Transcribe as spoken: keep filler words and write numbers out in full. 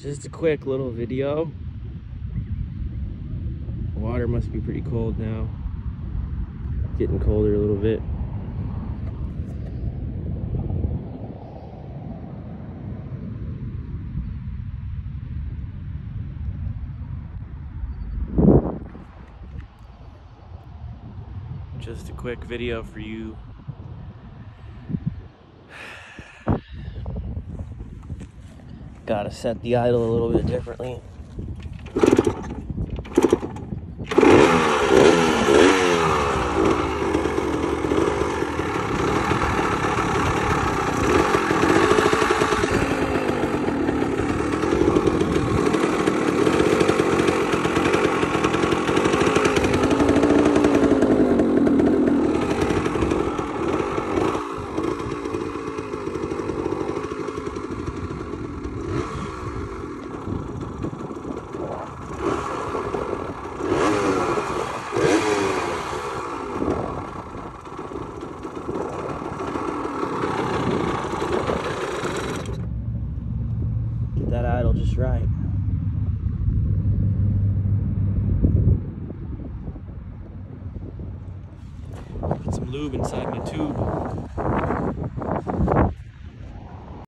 Just a quick little video. The water must be pretty cold now. Getting colder a little bit. Just a quick video for you. Gotta set the idle a little bit differently. That idle just right. Put some lube inside my tube.